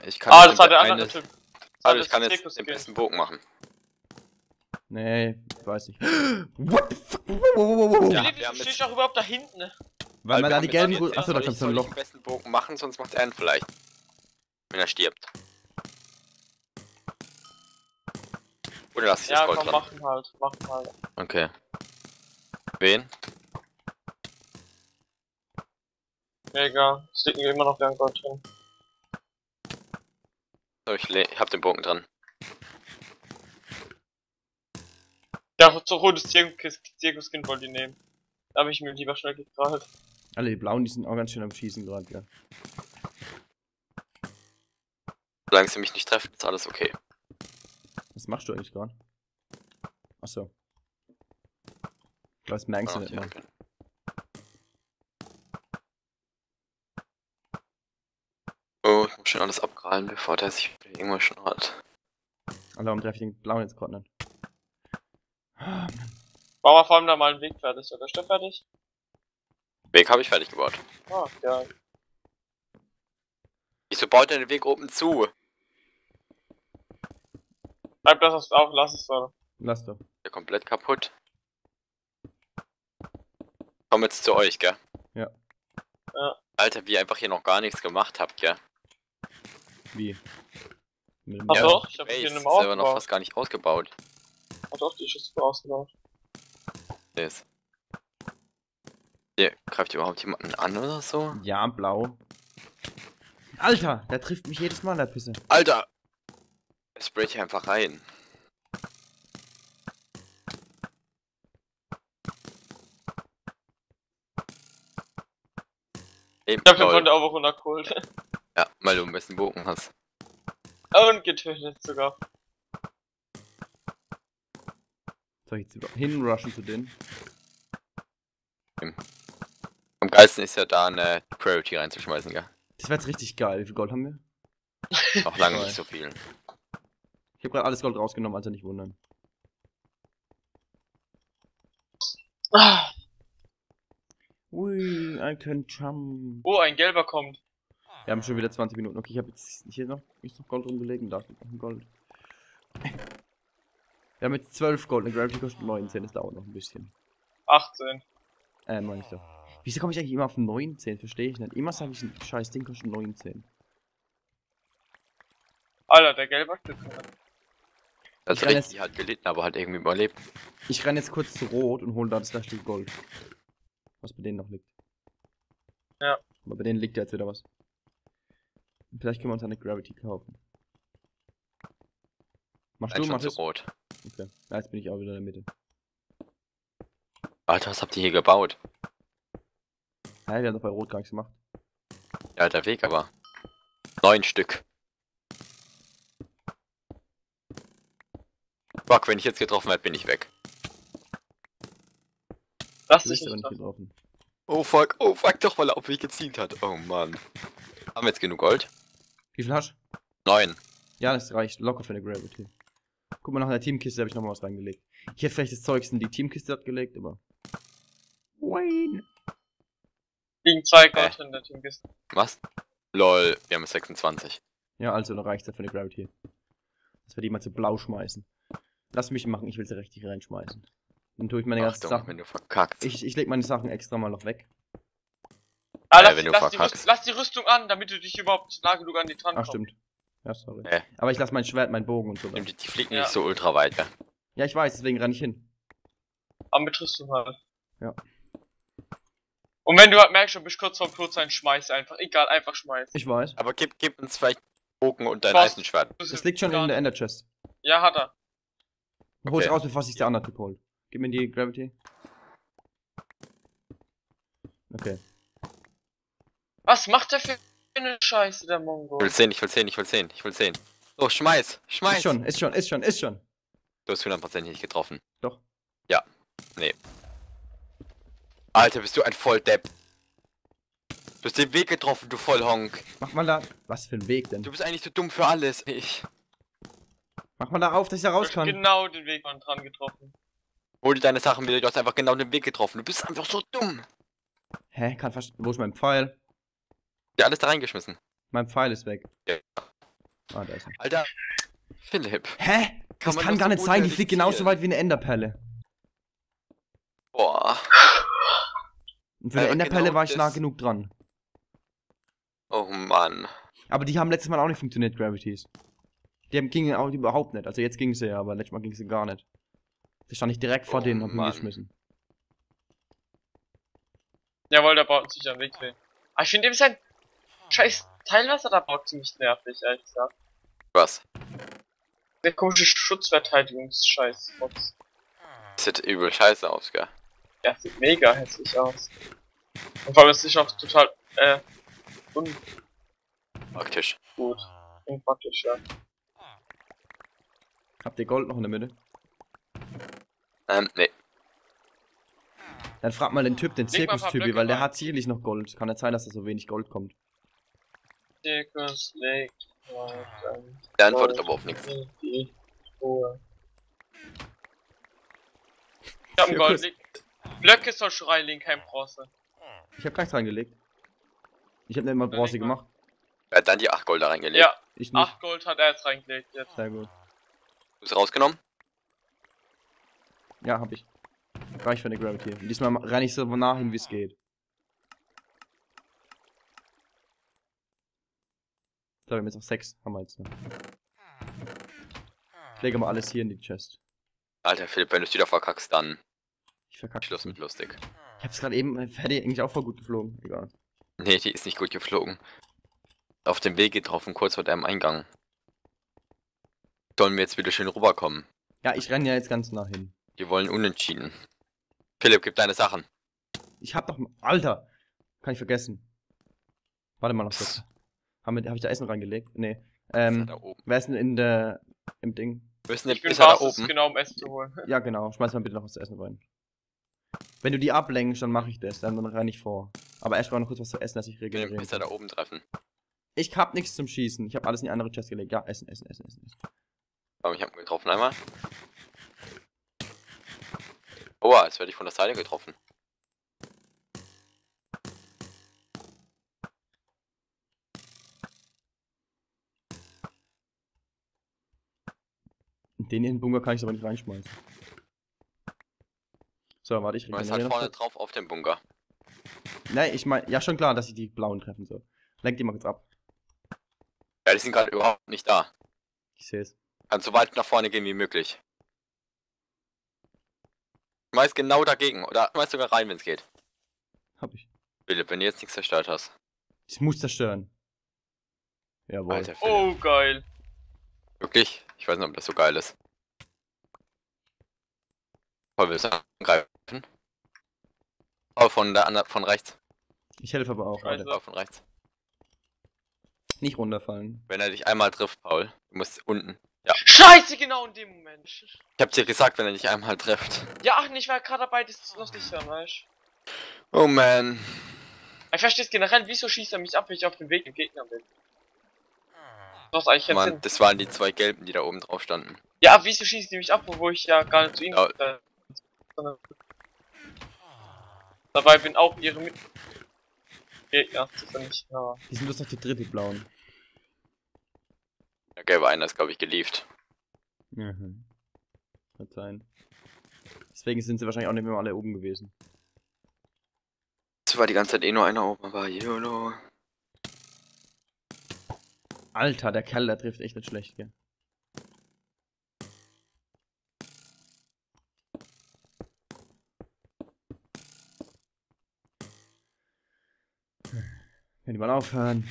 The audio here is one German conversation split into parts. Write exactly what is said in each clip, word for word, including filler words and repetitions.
Ich kann Ah, jetzt das war der eine- andere Typ. Das Also war ich kann das jetzt den Zirkus-Skin. besten Bogen machen. Nee, ich weiß nicht. What the fuck? Wow, wow, wow, wow. Ja, Philipp, wir wieso haben stehst jetzt- du auch überhaupt da hinten? Ne? Weil man wir da die haben gelben... jetzt- Gu- Achso, da soll ich, kannst du ein soll ich Loch. den besten Bogen machen, sonst macht er einen vielleicht. Wenn er stirbt. Oder lass ich Ja, das Gold komm, dran? machen halt, machen halt. Okay. Wen? Mega. Es liegt mir immer noch gern Gold drin. So, ich, le- ich hab den Bogen dran. Ja, so rotes Zirkus- Zirkus-Skin wollte ich nehmen. Da habe ich mir lieber schnell gekrallt. Alle die blauen, die sind auch ganz schön am Schießen gerade, ja. Solange sie mich nicht treffen, ist alles okay. Was machst du eigentlich gerade? Achso. Das merkst du Oh, nicht die mal. Ampeln. Oh, ich muss schon alles abprallen, bevor der sich irgendwas schon hat. Alter, warum treffe ich den blauen jetzt gerade nicht? Bau mal vor allem da mal einen Weg fertig. Oder ist der fertig? Weg habe ich fertig gebaut. Ah, ja. Wieso baut er den Weg oben zu? Bleib das auf, lass es so. Lass doch. Der komplett kaputt. Komm jetzt zu euch, gell? Ja. Ja. Alter, wie ihr einfach hier noch gar nichts gemacht habt, gell? Wie? Mit dem Ach Ja. doch, ich hab Base hier einen ist aber noch Aufbau. fast gar nicht ausgebaut. Ach doch, die ist jetzt so ausgebaut. Yes. Hier, greift überhaupt jemanden an oder so? Ja, blau. Alter, der trifft mich jedes Mal, der Pisse. Alter! Er sprayt hier einfach rein. Eben, Ich hab den lol. von der auch runtergeholt. Ja, weil du einen besten Bogen hast. Und getötet sogar. Soll ich jetzt über- hinrushen zu denen? Am geilsten ist ja da eine Priority reinzuschmeißen, gell? Das wäre jetzt richtig geil. Wie viel Gold haben wir? Noch lange Geil. nicht so viel. Ich habe gerade alles Gold rausgenommen, also nicht wundern. Ah, Ui, I can jump. oh, ein gelber kommt. Wir haben schon wieder zwanzig Minuten. Okay, ich habe jetzt hier noch, ist noch Gold rumgelegt und da ist noch ein Gold. Wir haben jetzt zwölf Gold, eine Gravity kostet neunzehn, das dauert noch ein bisschen. achtzehn. Äh, meine ich doch. Wieso komme ich eigentlich immer auf neunzehn? Verstehe ich nicht. Immer sage ich, ein scheiß Ding kostet neunzehn. Alter, der gelbe hat getroffen. Also renn richtig halt gelitten, aber halt irgendwie überlebt. Ich renne jetzt kurz zu Rot und hole da das Stück Gold. Was bei denen noch liegt. Ja. Aber bei denen liegt ja jetzt wieder was. Vielleicht können wir uns eine Gravity kaufen. Machst Nein, du, schon machst zu du? rot. Okay. Ja, jetzt bin ich auch wieder in der Mitte. Alter, was habt ihr hier gebaut? Ja, wir haben doch bei Rot gar nichts gemacht. Ja, der Weg aber. Neun Stück. Fuck, wenn ich jetzt getroffen werde, bin ich weg. Lass Du dich bist aber nicht nicht drauf. getroffen. Oh fuck, oh fuck, doch, weil er auf mich gezielt hat. Oh Mann. Haben wir jetzt genug Gold? Wie viel hast du? Neun. Ja, das reicht locker für eine Gravity. Guck mal, nach der Teamkiste habe ich noch mal was reingelegt. Ich hätte vielleicht das Zeugs in die Teamkiste abgelegt, aber... Wayne! Liegen zwei Äh. Gold in der Teamkiste. Was? Lol, wir haben sechsundzwanzig. Ja, also, da reicht's ja für eine Gravity. Dass wir die mal zu blau schmeißen. Lass mich machen, ich will sie richtig reinschmeißen. Dann tue ich meine ganzen Achtung, Sachen... wenn du verkackst. Ich, ich leg meine Sachen extra mal noch weg. Ah, Äh, lass, wenn die, du lass, die verkackst. Rüstung, lass die Rüstung an, damit du dich überhaupt nah genug an die Trant Ah, kommst. stimmt. Ja, sorry. Äh. Aber ich lasse mein Schwert, meinen Bogen und so. Die, die fliegen Ja. nicht so ultra weit, ja. Ja, ich weiß, deswegen renne ich hin. Aber mit Rüstung halt. Ja. Und wenn du halt merkst, du bist kurz vorm Tod sein, schmeiß einfach. Egal, einfach schmeiß. Ich weiß. Aber gib, gib uns vielleicht Bogen und dein Was? Eisenschwert. Das liegt schon in der Ender Chest. Ja, hat er. Hol's Okay. raus, bevor sich der andere Typ holt. Gib mir die Gravity. Okay. Was macht der für eine Scheiße, der Mongo? Ich will sehen, ich will sehen, ich will sehen, ich will sehen. Oh, schmeiß, schmeiß. Ist schon, ist schon, ist schon, ist schon. Du hast hundert Prozent nicht getroffen. Doch. Ja. Nee. Alter, bist du ein Volldepp. Du hast den Weg getroffen, du Vollhonk. Mach mal da. Was für ein Weg denn? Du bist eigentlich zu dumm für alles. Ich. Mach mal da auf, dass ich da Du raus hast kann. genau den Weg von dran getroffen. Hol dir deine Sachen wieder, du hast einfach genau den Weg getroffen. Du bist einfach so dumm. Hä? Kann fast. Wo ist mein Pfeil? Der alles da reingeschmissen. Mein Pfeil ist weg. Ja. Ah, da ist er. Alter. Philipp. Hä? Das man kann doch gar so nicht sein, die fliegt genauso unrealistieren. weit wie eine Enderperle. Boah. Und für eine Aber Enderperle genau war ich nah das- genug dran. Oh Mann. Aber die haben letztes Mal auch nicht funktioniert, Gravities. Die haben, gingen auch überhaupt nicht. Also jetzt ging sie ja, aber letztes Mal ging sie gar nicht. Da stand ich direkt vor Oh denen und hab Mann. hingeschmissen. Jawohl, der baut sich am Weg hin. Aber ich finde eben sein scheiß Teilwasser da baut ziemlich nervig, ehrlich gesagt. Was? Der komische Schutzverteidigungsscheiß. Das sieht übel scheiße aus, gell? Ja, sieht mega hässlich aus. Und vor allem ist es auch total, äh, ungut, Praktisch. unpraktisch, ja. Habt ihr Gold noch in der Mitte? Ähm, nee. Dann frag mal den Typ, den Leg mal ein paar Zirkustypi, Blöcke weil der rein. hat sicherlich noch Gold. Kann nicht sein, dass da so wenig Gold kommt. Circus Lake, dann Der antwortet aber auf nichts. in die Ruhe. Ich hab ein Gold. Zirkus. Blöcke soll schon reinlegen, kein Bronze. Ich hab gleich reingelegt. Ich hab nicht mal Bronze leg mal. gemacht. Er hat dann die acht Gold da reingelegt. Ja, Ich nicht. acht Gold hat er jetzt reingelegt jetzt. Sehr gut. Du hast rausgenommen? Ja, hab ich. Reicht für eine Gravity. Und diesmal renne ich so nah hin, wie es geht. So, wir haben jetzt noch sechs. Haben wir jetzt noch. Ich lege mal alles hier in die Chest. Alter Philipp, wenn du es wieder verkackst, dann Ich verkacke. Schluss mit lustig. Ich hab's gerade eben, hätte ich eigentlich auch voll gut geflogen. Egal. Nee, die ist nicht gut geflogen. Auf dem Weg getroffen, kurz vor deinem Eingang. Sollen wir jetzt wieder schön rüberkommen? Ja, ich renne ja jetzt ganz nah hin. Die wollen unentschieden. Philipp, gib deine Sachen. Ich hab doch. Alter! Kann ich vergessen. Warte mal noch kurz. Haben wir, hab ich da Essen reingelegt? Nee. Ist er Ähm, da oben. wer ist denn in der. Im Ding? Wir müssen Ich den bin ist er da Basis, oben. genau um Essen zu holen. Ja, genau. Schmeiß mal bitte noch was zu essen rein. Wenn du die ablenkst, dann mache ich das. Dann renne ich vor. Aber erst mal noch kurz was zu essen, dass ich Den regenerieren ist er kann. da oben treffen. Ich hab nichts zum Schießen. Ich hab alles in die andere Chest gelegt. Ja, essen, essen, essen, essen. essen. Aber ich hab ihn getroffen einmal. Oh, jetzt werde ich von der Seite getroffen. Den in den Bunker kann ich aber nicht reinschmeißen. So, warte, ich Du bist regeneriere halt noch vorne kurz. drauf auf dem Bunker. Nein, ich meine, ja schon klar, dass ich die blauen treffen soll. Lenk die mal kurz ab. Ja, die sind gerade überhaupt nicht da. Ich sehe es. Kannst so weit nach vorne gehen wie möglich. Schmeiß genau dagegen oder schmeiß sogar rein, wenn es geht. Hab ich. Philipp, wenn du jetzt nichts zerstört hast. Ich muss zerstören. Jawohl. Alter Philipp. Oh, geil. Wirklich? Ich weiß nicht, ob das so geil ist. Paul, willst du angreifen? Paul, von der anderen, von rechts. Ich helfe aber auch. Scheiße. Warte. Paul, von rechts. Nicht runterfallen. Wenn er dich einmal trifft, Paul, du musst unten. Ja, Scheiße, genau in dem Moment. ich hab dir gesagt, wenn er dich einmal trifft. Ja, ach, ich war gerade dabei, das noch nicht hören, weißt Oh man. Ich verstehe es generell, wieso schießt er mich ab, wenn ich auf dem Weg im Gegner bin? Das ist eigentlich keinen Mann, Sinn. das waren die zwei Gelben, die da oben drauf standen. Ja, wieso schießt die mich ab, wo ich ja gar nicht zu ihm Ja. äh, sondern dabei bin auch ihre Mit Gegner, das ist ja nicht, ja. Die sind bloß noch die dritte blauen. Der gelbe einer ist, glaube ich, gelieft. Mhm. Kann sein. Deswegen sind sie wahrscheinlich auch nicht mehr alle oben gewesen. Es war die ganze Zeit eh nur einer oben, aber YOLO. Alter, der Kerl, der trifft echt nicht schlecht, gell? Können die mal aufhören?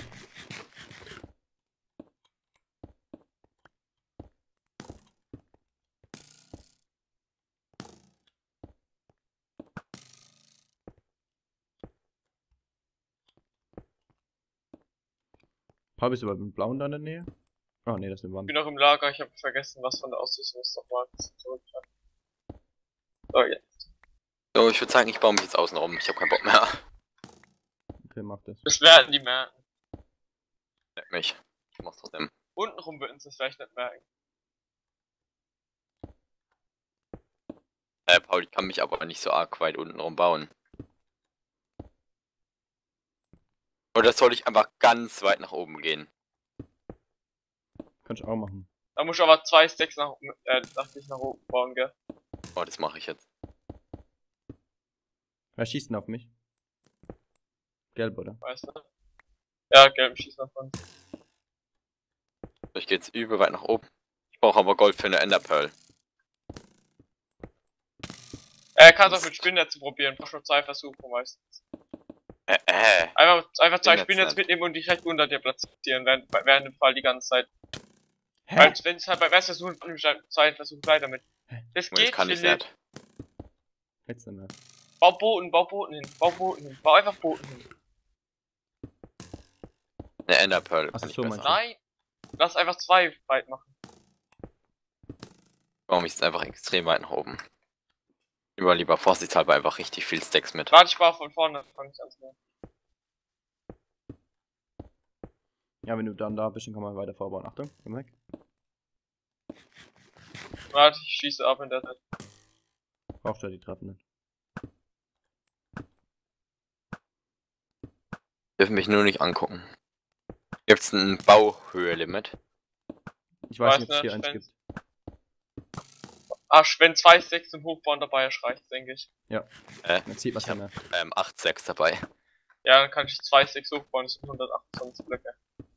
Paul, bist du bei dem Blauen da in der Nähe? Ah, nee, das ist eine Ich Wand. bin noch im Lager, ich habe vergessen, was von der Ausrüstung ist nochmal zurück. Oh ja. So, ich würde sagen, ich baue mich jetzt außen rum. Ich habe keinen Bock mehr. Okay, mach das. Das werden die merken. Leck mich. Ich mach's trotzdem. Untenrum würden sie es vielleicht nicht merken. Äh, Paul, ich kann mich aber nicht so arg weit unten rum bauen. Oder soll ich einfach ganz weit nach oben gehen? Kannst du auch machen. Da muss ich aber zwei Stacks nach, äh, nach, nach oben bauen, gell? Oh, das mache ich jetzt. Wer schießt denn auf mich? Gelb, oder? Weißt du? Ja, gelb schießt nach vorne. Ich gehe jetzt übel weit nach oben. Ich brauche aber Gold für eine Enderpearl. Äh, kannst auch mit Spinnnetzen probieren, brauchst nur zwei Versuche meistens. Äh, äh. Einfach, einfach zwei Spinnetz Spinnnetzen nicht. mitnehmen und die direkt unter dir platzieren, während, während dem Fall die ganze Zeit. Hä? Weil, wenn es halt beim ersten Versuch, nimmst du halt zwei Versuche weiter mit. Das Das geht, kann ich Philipp. nicht. Jetzt nicht mehr. Bau Boten, bau Boten hin, bau Boten hin, bau einfach Boten hin. Eine Enderpearl Ach kann ich so, besser. meinst du? Nein! Lass einfach zwei weit machen. Warum ist es einfach extrem weit nach oben? Lieber lieber vorsichtshalber einfach richtig viel Stacks mit. Warte, ich baue von vorne, fang ich an zu machen. Ja, wenn du dann da bist, dann kann man weiter vorbauen. Achtung, komm weg. Warte, ich schieße ab in der Zeit. Brauchst du ja die Treppen nicht. Dürfen mich nur nicht angucken. Gibt's ein Bauhöhe-Limit? Ich weiß Weiß nicht, ob es hier nicht, eins wenn's- gibt. Ach, wenn zwei Stacks zum Hochbauen dabei ist, reicht, denke ich. Äh, Dann zieht man ich ja hab mehr. ähm, acht Stacks dabei. Ja, dann kann ich zwei Stacks hochbauen, das sind hundertachtundzwanzig Blöcke.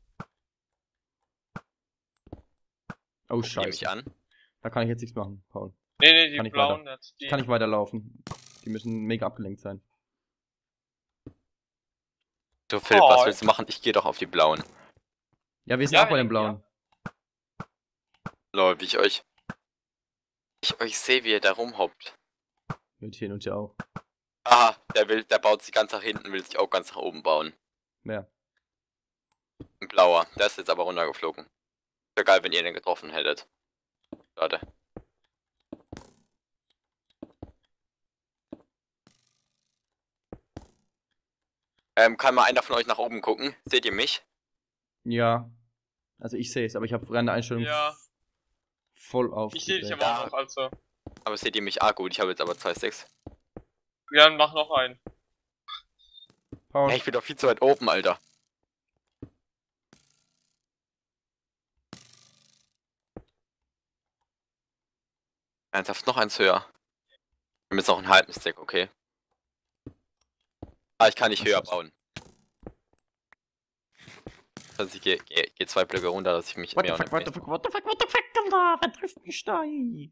Oh, Guck die mich scheiße. an. Da kann ich jetzt nichts machen, Paul. Nee, nee, die Kann ich blauen nicht. Die Ich kann nicht weiterlaufen. Die müssen mega abgelenkt sein. So, Philipp, Oh, was willst du machen? Ich gehe doch auf die blauen. Ja, wir sind Ja, auch bei den wenn- blauen. Lol, wie ich euch... Ich euch sehe, wie ihr da rumhoppt. Wir ziehen uns ja auch. Ah, der will, der baut sich ganz nach hinten, will sich auch ganz nach oben bauen. Wer? Ein blauer. Der ist jetzt aber runtergeflogen. Wäre geil, wenn ihr den getroffen hättet. Schade. Ähm, kann mal einer von euch nach oben gucken? Seht ihr mich? Ja. Also ich sehe es, aber ich habe brennende Einstellung Ja. voll auf. Ich sehe dich aber Ja. auch noch, also. Aber seht ihr mich? Ah gut, ich habe jetzt aber zwei Sticks. Ja, dann mach noch einen. Paul. Hey, ich bin doch viel zu weit oben, Alter. Ernsthaft, noch eins höher. Wir haben jetzt noch einen halben Stack, okay. Ah, ich kann nicht höher bauen. Also ich gehe geh, geh zwei Blöcke runter, dass ich mich What the mehr fuck, und what the fuck, what the fuck, what the fuck, Alter, wer trifft mich da?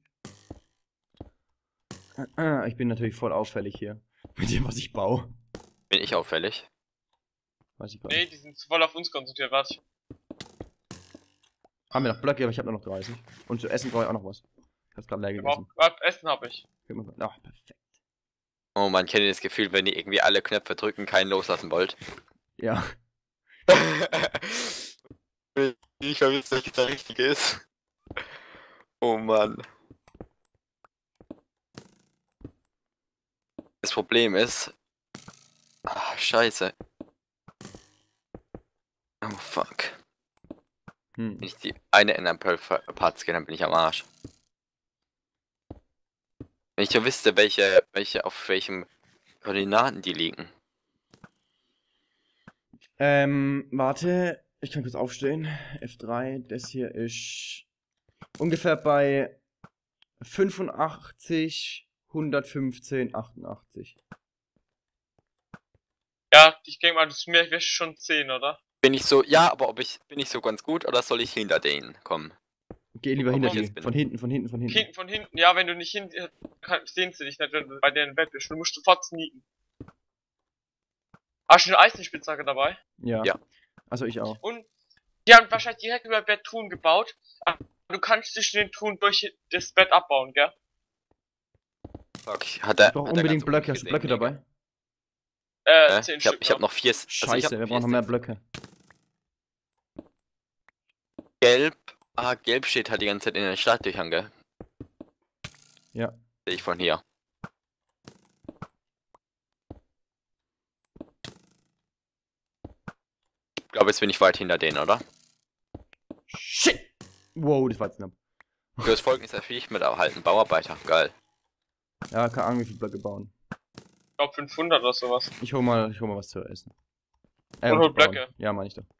Ah, Ich bin natürlich voll auffällig hier. Mit dem, was ich baue. bin ich auffällig. Weiß ich gar Nee, nicht. die sind voll auf uns konzentriert, warte. ich- Haben wir noch Blöcke, aber ich habe nur noch dreißig. Und zu essen brauche ich auch noch was. Ich hab's gerade leer Wir gegessen. brauchen- Warte, Essen hab ich. Ach, perfekt. Oh man, kennt ihr das Gefühl, wenn ihr irgendwie alle Knöpfe drücken, keinen loslassen wollt? Ja. Ich weiß nicht, welches der richtige ist. Oh Mann. Das Problem ist... Ah, scheiße. Oh fuck. Hm. Wenn ich die eine Enderpearl-Parts gehe, dann bin ich am Arsch. Wenn ich ja wüsste, welche, welche, auf welchem Koordinaten die liegen. Ähm, warte. Ich kann kurz aufstehen. F drei, das hier ist ungefähr bei fünfundachtzig, hundertfünfzehn, achtundachtzig. Ja, ich denke mal, das ist mir schon zehn, oder? Bin ich so, ja, aber ob ich, bin ich so ganz gut oder soll ich hinter denen kommen? Geh lieber Ob hinter ich dir. jetzt bin. Von hinten, von hinten, von hinten. Hinten, von hinten, ja, wenn du nicht hinten, kann- sehen sie dich nicht, wenn du bei denen im Bett bist. Du musst sofort sneaken. Hast du eine Eisenspitzhacke dabei? Ja. Ja. Also ich auch. Und die haben wahrscheinlich direkt über Bett Truhen gebaut. Aber du kannst dich den Truhen durch das Bett abbauen, gell? Fuck, hat er, Ich brauche hat er unbedingt ganz Blöcke. oben Hast du gesehen, Blöcke mega. dabei? Äh, Äh, zehn ich hab, Stück. ich hab noch vier. Also ich Scheiße, hab wir vier brauchen noch mehr Sticks. Blöcke. Gelb. Ah, gelb steht halt die ganze Zeit in den Startlöchern, gell? Ja. Sehe ich von hier. Ich glaube, jetzt bin ich weit hinter denen, oder? Shit! Wow, das war jetzt knapp. Du hast folgendes erfähigt mit erhalten. Bauarbeiter, geil. Ja, keine Ahnung, wie viele Blöcke bauen. Ich glaube fünfhundert oder sowas. Ich hol mal, ich hol mal was zu essen. Äh, Und um hol zu bauen. Blöcke. Ja, meine ich doch.